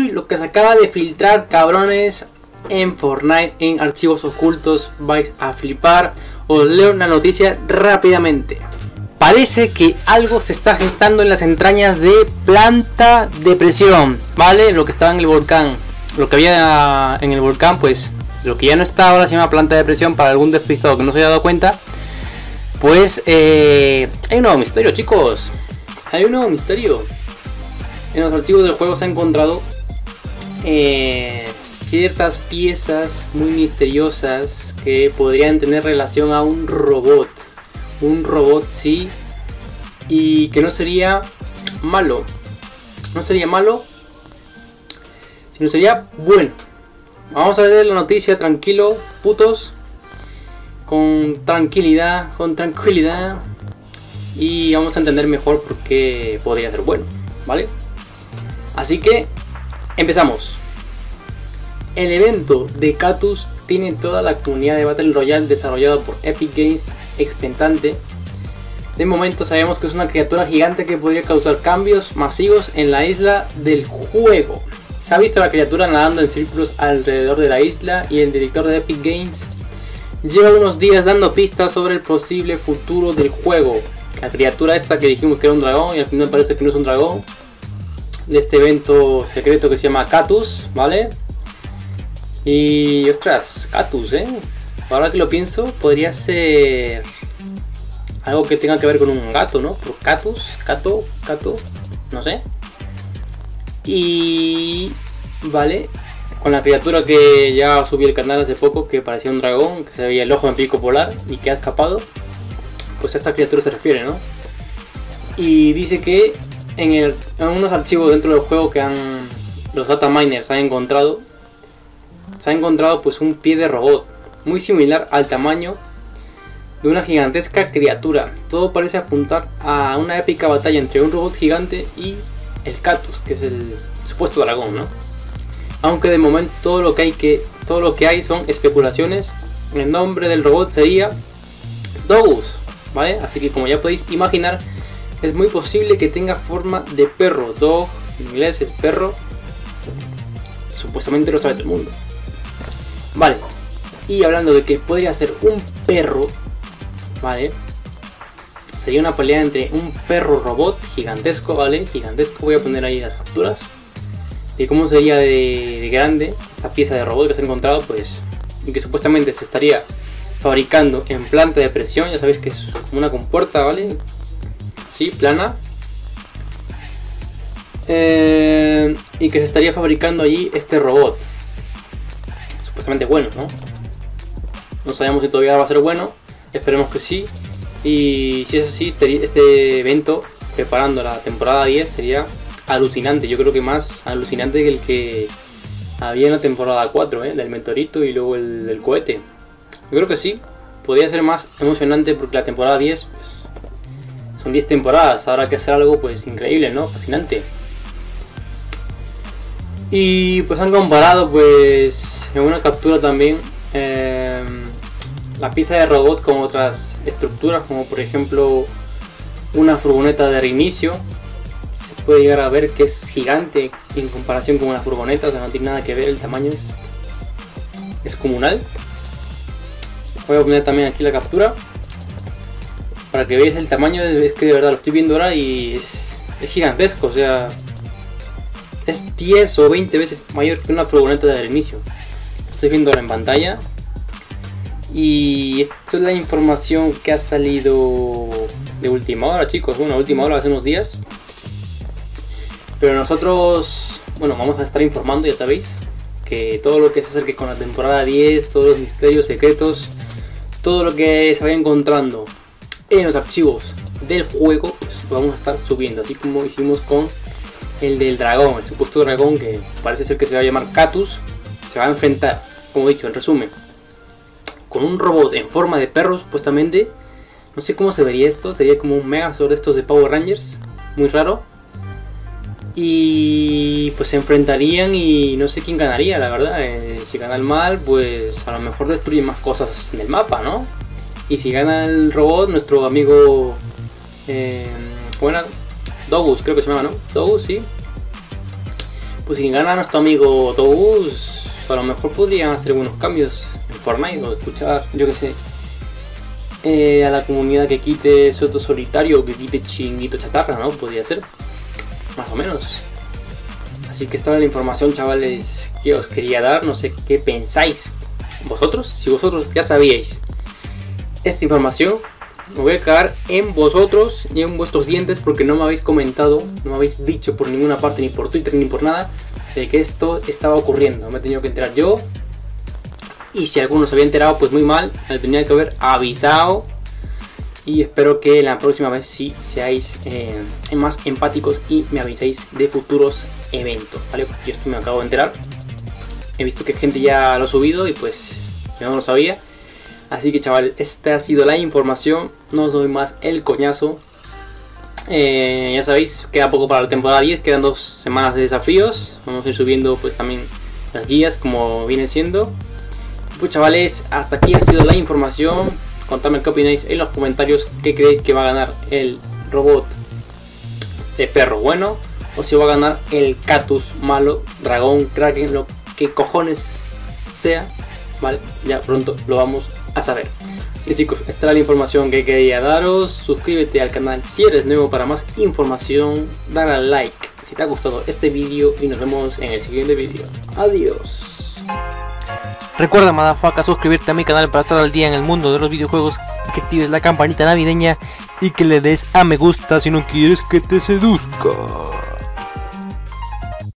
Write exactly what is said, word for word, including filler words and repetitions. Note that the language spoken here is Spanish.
lo que se acaba de filtrar, cabrones, en Fortnite, en archivos ocultos, vais a flipar. Os leo una noticia rápidamente. Parece que algo se está gestando en las entrañas de Planta de Presión, ¿vale? Lo que estaba en el volcán, lo que había en el volcán, pues lo que ya no está ahora se llama Planta de Presión, para algún despistado que no se haya dado cuenta. Pues eh, hay un nuevo misterio, chicos. Hay un nuevo misterio. En los archivos del juego se ha encontrado eh, ciertas piezas muy misteriosas que podrían tener relación a un robot. Un robot, sí. Y que no sería malo. No sería malo, sino sería bueno. Vamos a ver la noticia tranquilo, putos. Con tranquilidad, con tranquilidad. Y vamos a entender mejor por qué podría ser bueno, ¿vale? Así que empezamos. El evento de Catus tiene toda la comunidad de Battle Royale desarrollado por Epic Games expectante. De momento sabemos que es una criatura gigante que podría causar cambios masivos en la isla del juego. Se ha visto la criatura nadando en círculos alrededor de la isla y el director de Epic Games lleva unos días dando pistas sobre el posible futuro del juego. La criatura esta que dijimos que era un dragón y al final parece que no es un dragón. De este evento secreto que se llama Catus, ¿vale? Y ostras, Catus, ¿eh? Ahora que lo pienso, podría ser algo que tenga que ver con un gato, ¿no? Por Catus, Cato, Cato, no sé. Y vale, con la criatura que ya subí el canal hace poco, que parecía un dragón, que se veía el ojo en pico polar y que ha escapado, pues a esta criatura se refiere, ¿no? Y dice que en, el, en unos archivos dentro del juego que han los data miners han encontrado, se ha encontrado pues un pie de robot muy similar al tamaño de una gigantesca criatura. Todo parece apuntar a una épica batalla entre un robot gigante y el Catus, que es el supuesto dragón, ¿no? Aunque de momento todo lo que hay que todo lo que hay son especulaciones. El nombre del robot sería Dogus, ¿vale? Así que como ya podéis imaginar, es muy posible que tenga forma de perro. Dog en inglés es perro. Supuestamente lo sabe todo el mundo. Vale. Y hablando de que podría ser un perro, ¿vale? Sería una pelea entre un perro robot gigantesco, ¿vale? Gigantesco, voy a poner ahí las capturas. Y cómo sería de, de grande esta pieza de robot que se ha encontrado, pues, y que supuestamente se estaría fabricando en planta de presión. Ya sabéis que es como una compuerta, ¿vale? Sí, plana. Eh, y que se estaría fabricando allí este robot. Supuestamente bueno, ¿no? No sabemos si todavía va a ser bueno. Esperemos que sí. Y si es así, este, este evento, preparando la temporada diez, sería alucinante. Yo creo que más alucinante que el que había en la temporada cuatro, ¿eh? Del meteorito y luego el del cohete. Yo creo que sí. Podría ser más emocionante porque la temporada diez, pues, son diez temporadas. Habrá que hacer algo pues increíble, ¿no? Fascinante. Y pues han comparado pues en una captura también eh, la pieza de robot con otras estructuras, como por ejemplo una furgoneta de reinicio. Se puede llegar a ver que es gigante en comparación con una furgoneta, o sea, no tiene nada que ver, el tamaño es descomunal. Voy a poner también aquí la captura para que veáis el tamaño. Es que de verdad lo estoy viendo ahora y es, es gigantesco, o sea, es diez o veinte veces mayor que una furgoneta de reinicio. Lo estoy viendo ahora en pantalla. Y esto es la información que ha salido de última hora, chicos. Bueno, última hora, hace unos días. Pero nosotros, bueno, vamos a estar informando, ya sabéis, que todo lo que se acerque con la temporada diez, todos los misterios secretos, todo lo que se vaya encontrando en los archivos del juego, pues lo vamos a estar subiendo. Así como hicimos con el del dragón, el supuesto dragón que parece ser que se va a llamar Catus. Se va a enfrentar, como he dicho, en resumen, con un robot en forma de perro, supuestamente. No sé cómo se vería esto. Sería como un Megazord de estos de Power Rangers. Muy raro. Y pues se enfrentarían y no sé quién ganaría, la verdad. Eh, si gana el mal, pues a lo mejor destruye más cosas en el mapa, ¿no? Y si gana el robot, nuestro amigo... Eh, bueno, Dogus, creo que se llama, ¿no? Dogus, sí. pues si gana nuestro amigo Dogus, a lo mejor podrían hacer algunos cambios en Fortnite o escuchar, yo que sé, eh, a la comunidad que quite Soto Solitario o que quite Chinguito Chatarra, ¿no? Podría ser, más o menos. Así que esta es la información, chavales, que os quería dar. No sé qué pensáis vosotros. Si vosotros ya sabíais esta información, me voy a cagar en vosotros y en vuestros dientes porque no me habéis comentado, no me habéis dicho por ninguna parte, ni por Twitter ni por nada, de que esto estaba ocurriendo. Me he tenido que enterar yo, y si alguno se había enterado, pues muy mal, me tenía que haber avisado. Y espero que la próxima vez sí seáis eh, más empáticos y me aviséis de futuros eventos, ¿vale? Yo esto me acabo de enterar, he visto que gente ya lo ha subido y pues yo no lo sabía. Así que, chaval, esta ha sido la información, no os doy más el coñazo. Eh, ya sabéis, queda poco para la temporada diez, quedan dos semanas de desafíos. Vamos a ir subiendo pues también las guías como viene siendo. Pues, chavales, hasta aquí ha sido la información. Contadme qué opináis en los comentarios, qué creéis que va a ganar el robot de perro bueno, o si va a ganar el Catus malo, dragón, kraken, lo que cojones sea, vale, ya pronto lo vamos a saber. Así que, chicos, esta era la información que quería daros. Suscríbete al canal si eres nuevo para más información, dale al like si te ha gustado este vídeo y nos vemos en el siguiente vídeo. Adiós. Recuerda, motherfucker, suscribirte a mi canal para estar al día en el mundo de los videojuegos, y que actives la campanita navideña y que le des a me gusta si no quieres que te seduzca.